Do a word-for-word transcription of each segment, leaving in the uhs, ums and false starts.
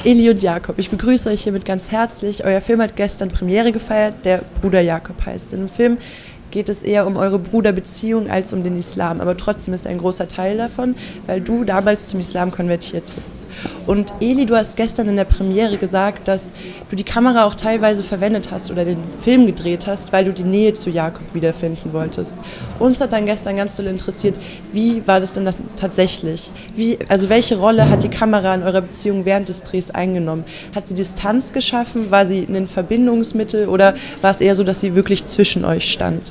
Eli und Jakob, ich begrüße euch hiermit ganz herzlich. Euer Film hat gestern Premiere gefeiert, der Bruder Jakob heißt. In dem Film geht es eher um eure Bruderbeziehung als um den Islam. Aber trotzdem ist ein großer Teil davon, weil du damals zum Islam konvertiert bist. Und Eli, du hast gestern in der Premiere gesagt, dass du die Kamera auch teilweise verwendet hast oder den Film gedreht hast, weil du die Nähe zu Jakob wiederfinden wolltest. Uns hat dann gestern ganz doll interessiert, wie war das denn tatsächlich? Wie, also welche Rolle hat die Kamera in eurer Beziehung während des Drehs eingenommen? Hat sie Distanz geschaffen? War sie ein Verbindungsmittel oder war es eher so, dass sie wirklich zwischen euch stand?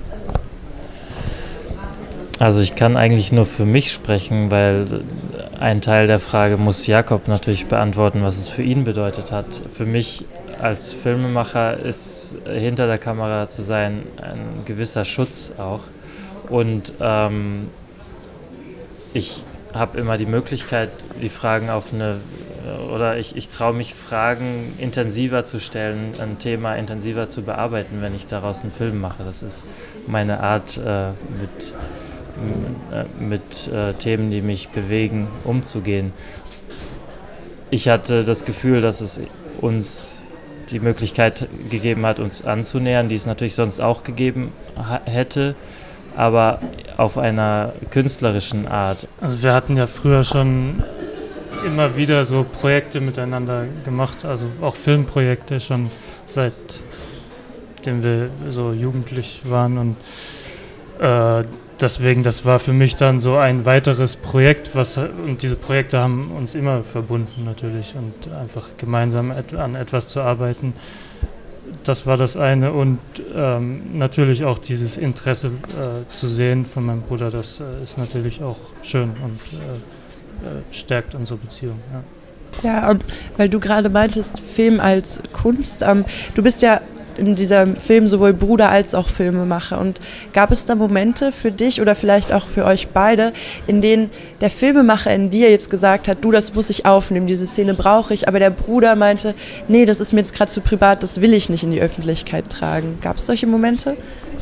Also ich kann eigentlich nur für mich sprechen, weil ein Teil der Frage muss Jakob natürlich beantworten, was es für ihn bedeutet hat. Für mich als Filmemacher ist hinter der Kamera zu sein ein gewisser Schutz auch. Und ähm, ich habe immer die Möglichkeit, die Fragen auf eine, oder ich, ich traue mich, Fragen intensiver zu stellen, ein Thema intensiver zu bearbeiten, wenn ich daraus einen Film mache. Das ist meine Art, äh, mit mit äh, Themen, die mich bewegen, umzugehen. Ich hatte das Gefühl, dass es uns die Möglichkeit gegeben hat, uns anzunähern, die es natürlich sonst auch gegeben hätte, aber auf einer künstlerischen Art. Also wir hatten ja früher schon immer wieder so Projekte miteinander gemacht, also auch Filmprojekte schon seitdem wir so jugendlich waren und äh, deswegen, das war für mich dann so ein weiteres Projekt, was, und diese Projekte haben uns immer verbunden natürlich und einfach gemeinsam et, an etwas zu arbeiten. Das war das eine und ähm, natürlich auch dieses Interesse äh, zu sehen von meinem Bruder, das äh, ist natürlich auch schön und äh, äh, stärkt unsere Beziehung. Ja, ja, weil du gerade meintest, Film als Kunst, ähm, du bist ja in diesem Film sowohl Bruder als auch Filmemacher. Und gab es da Momente für dich oder vielleicht auch für euch beide, in denen der Filmemacher in dir jetzt gesagt hat, du, das muss ich aufnehmen, diese Szene brauche ich, aber der Bruder meinte, nee, das ist mir jetzt gerade zu privat, das will ich nicht in die Öffentlichkeit tragen. Gab es solche Momente?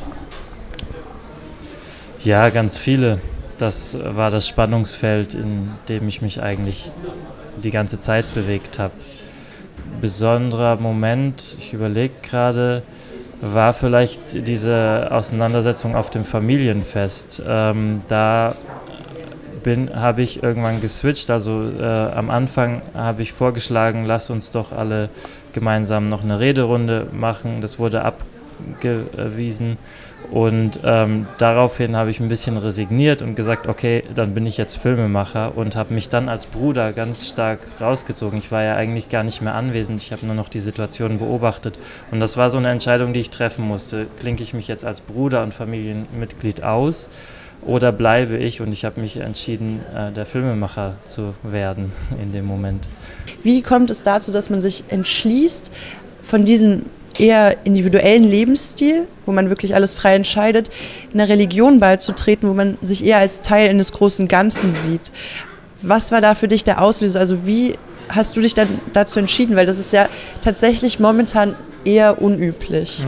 Ja, ganz viele. Das war das Spannungsfeld, in dem ich mich eigentlich die ganze Zeit bewegt habe. Besonderer Moment, ich überlege gerade, war vielleicht diese Auseinandersetzung auf dem Familienfest. Ähm, da habe ich irgendwann geswitcht, also äh, am Anfang habe ich vorgeschlagen, lass uns doch alle gemeinsam noch eine Rederunde machen. Das wurde abgewiesen und ähm, daraufhin habe ich ein bisschen resigniert und gesagt, okay, dann bin ich jetzt Filmemacher und habe mich dann als Bruder ganz stark rausgezogen. Ich war ja eigentlich gar nicht mehr anwesend, ich habe nur noch die Situation beobachtet und das war so eine Entscheidung, die ich treffen musste. Klinke ich mich jetzt als Bruder und Familienmitglied aus oder bleibe ich? Und ich habe mich entschieden, äh, der Filmemacher zu werden in dem Moment. Wie kommt es dazu, dass man sich entschließt, von diesem eher individuellen Lebensstil, wo man wirklich alles frei entscheidet, einer Religion beizutreten, wo man sich eher als Teil eines großen Ganzen sieht? Was war da für dich der Auslöser? Also wie hast du dich dann dazu entschieden? Weil das ist ja tatsächlich momentan eher unüblich.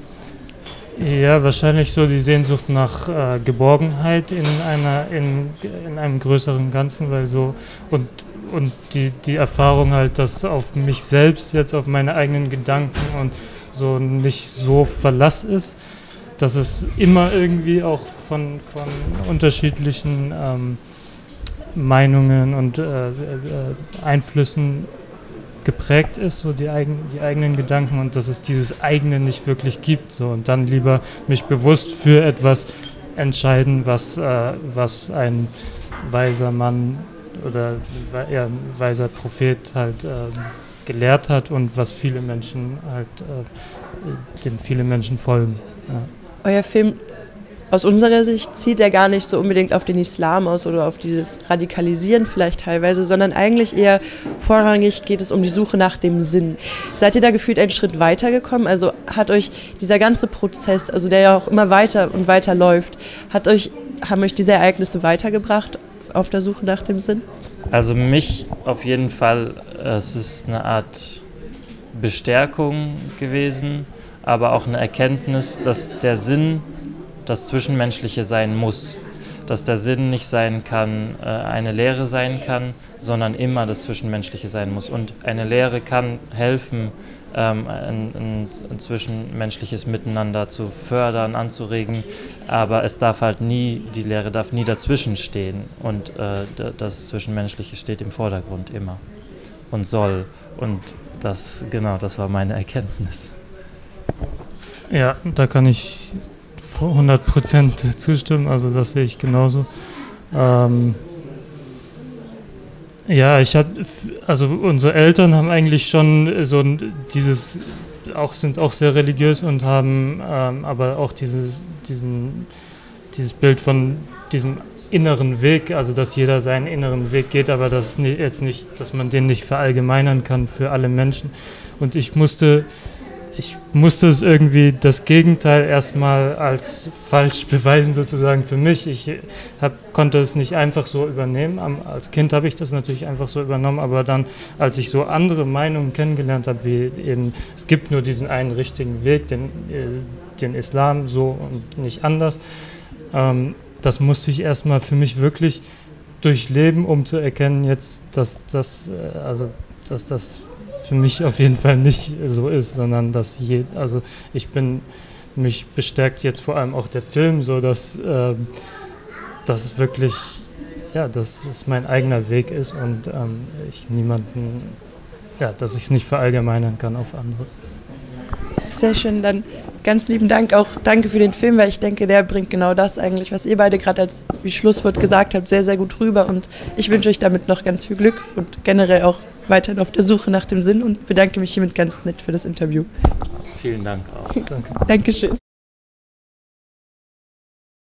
Ja, wahrscheinlich so die Sehnsucht nach äh, Geborgenheit in einer in, in einem größeren Ganzen, weil so und und die die Erfahrung halt, dass auf mich selbst jetzt auf meine eigenen Gedanken und so nicht so Verlass ist, dass es immer irgendwie auch von von unterschiedlichen ähm, Meinungen und äh, äh, Einflüssen geprägt ist, so die, eigen, die eigenen Gedanken und dass es dieses eigene nicht wirklich gibt. So. Und dann lieber mich bewusst für etwas entscheiden, was, äh, was ein weiser Mann oder eher ein weiser Prophet halt äh, gelehrt hat und was viele Menschen halt, äh, dem viele Menschen folgen. Ja. Euer Film, aus unserer Sicht, zieht er gar nicht so unbedingt auf den Islam aus oder auf dieses Radikalisieren vielleicht teilweise, sondern eigentlich eher vorrangig geht es um die Suche nach dem Sinn. Seid ihr da gefühlt einen Schritt weiter gekommen? Also hat euch dieser ganze Prozess, also der ja auch immer weiter und weiter läuft, hat euch, haben euch diese Ereignisse weitergebracht auf der Suche nach dem Sinn? Also mich auf jeden Fall, es ist eine Art Bestärkung gewesen, aber auch eine Erkenntnis, dass der Sinn das Zwischenmenschliche sein muss. dass der Sinn nicht sein kann, äh, eine Lehre sein kann, sondern immer das Zwischenmenschliche sein muss. Und eine Lehre kann helfen, ähm, ein, ein, ein zwischenmenschliches Miteinander zu fördern, anzuregen, aber es darf halt nie, die Lehre darf nie dazwischen stehen und äh, das Zwischenmenschliche steht im Vordergrund immer und soll. Und das, genau, das war meine Erkenntnis. Ja, da kann ich hundert Prozent zustimmen, also das sehe ich genauso. Ähm, ja, ich hatte, also unsere Eltern haben eigentlich schon so dieses, auch sind auch sehr religiös und haben ähm, aber auch dieses, diesen, dieses Bild von diesem inneren Weg, also dass jeder seinen inneren Weg geht, aber das ist jetzt nicht, dass man den nicht verallgemeinern kann für alle Menschen. Und ich musste Ich musste es irgendwie das Gegenteil erstmal als falsch beweisen sozusagen für mich. Ich hab, konnte es nicht einfach so übernehmen. Am, als Kind habe ich das natürlich einfach so übernommen, aber dann, als ich so andere Meinungen kennengelernt habe, wie eben, es gibt nur diesen einen richtigen Weg, den, den Islam, so und nicht anders, ähm, das musste ich erstmal für mich wirklich durchleben, um zu erkennen jetzt, dass das, also, dass das für mich auf jeden Fall nicht so ist, sondern dass je, also ich bin, mich bestärkt jetzt vor allem auch der Film, so dass ähm, das wirklich, ja, dass es mein eigener Weg ist und ähm, ich niemanden, ja, dass ich es nicht verallgemeinern kann auf andere. Sehr schön, dann ganz lieben Dank, auch danke für den Film, weil ich denke, der bringt genau das eigentlich, was ihr beide gerade als wie Schlusswort gesagt habt, sehr, sehr gut rüber und ich wünsche euch damit noch ganz viel Glück und generell auch weiterhin auf der Suche nach dem Sinn und bedanke mich hiermit ganz nett für das Interview. Vielen Dank auch. Danke. Dankeschön.